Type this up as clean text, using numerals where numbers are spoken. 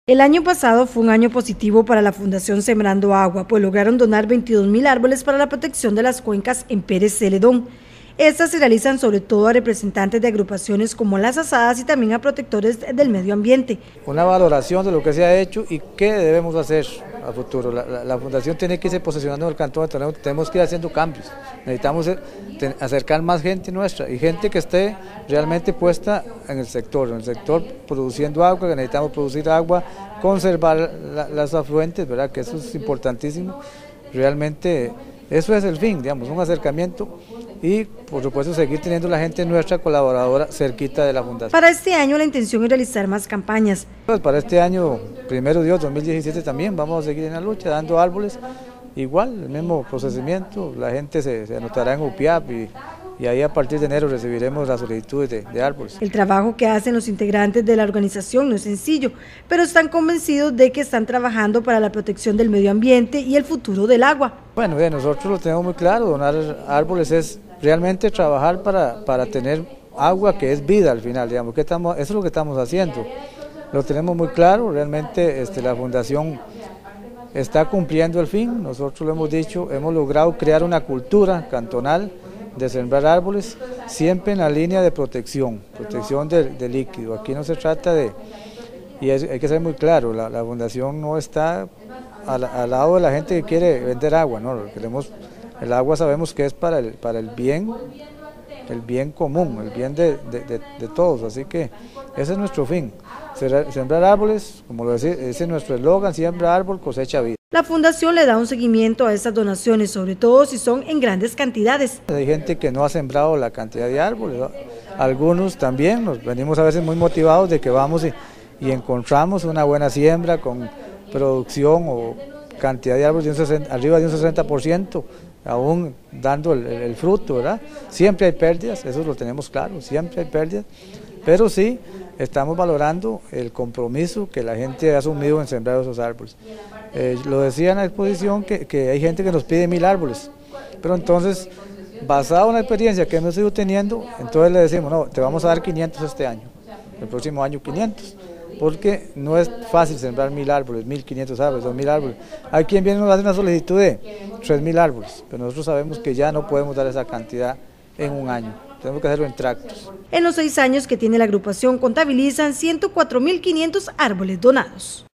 El año pasado fue un año positivo para la Fundación Sembrando Agua, pues lograron donar 22.000 árboles para la protección de las cuencas en Pérez Celedón. Estas se realizan sobre todo a representantes de agrupaciones como Las Asadas y también a protectores del medio ambiente. Una valoración de lo que se ha hecho y qué debemos hacer a futuro. La Fundación tiene que irse posicionando en el cantón, tenemos que ir haciendo cambios. Necesitamos acercar más gente nuestra y gente que esté realmente puesta en el sector produciendo agua, que necesitamos producir agua, conservar las afluentes, ¿verdad? Que eso es importantísimo. Realmente eso es el fin, digamos, un acercamiento y por supuesto seguir teniendo la gente nuestra colaboradora cerquita de la Fundación. Para este año la intención es realizar más campañas. Pues para este año, primero Dios, 2017 también, vamos a seguir en la lucha, dando árboles, igual, el mismo procesamiento, la gente se anotará en UPIAP y ahí a partir de enero recibiremos las solicitudes de árboles. El trabajo que hacen los integrantes de la organización no es sencillo, pero están convencidos de que están trabajando para la protección del medio ambiente y el futuro del agua. Bueno, nosotros lo tenemos muy claro, donar árboles es realmente trabajar para tener agua que es vida al final, digamos, eso es lo que estamos haciendo. Lo tenemos muy claro, realmente la Fundación está cumpliendo el fin, nosotros lo hemos dicho, hemos logrado crear una cultura cantonal de sembrar árboles, siempre en la línea de protección de líquido. Aquí no se trata de, y hay que ser muy claro, la Fundación no está al lado de la gente que quiere vender agua, no, el agua sabemos que es para el bien común, el bien de todos, así que ese es nuestro fin, sembrar árboles, como lo dice nuestro eslogan, siembra árbol, cosecha vida. La Fundación le da un seguimiento a estas donaciones, sobre todo si son en grandes cantidades. Hay gente que no ha sembrado la cantidad de árboles, ¿no? Algunos también, nos venimos a veces muy motivados de que vamos y encontramos una buena siembra con producción o cantidad de árboles arriba de un 60%, aún dando el fruto, ¿verdad? Siempre hay pérdidas, eso lo tenemos claro, siempre hay pérdidas, pero sí estamos valorando el compromiso que la gente ha asumido en sembrar esos árboles. Lo decía en la exposición que hay gente que nos pide 1000 árboles, pero entonces, basado en la experiencia que hemos ido teniendo, entonces le decimos, no, te vamos a dar 500 este año, el próximo año 500. Porque no es fácil sembrar 1000 árboles, 1500 árboles, 2000 árboles. Hay quien viene y nos hace una solicitud de 3000 árboles, pero nosotros sabemos que ya no podemos dar esa cantidad en un año, tenemos que hacerlo en tractos. En los 6 años que tiene la agrupación contabilizan 104.500 árboles donados.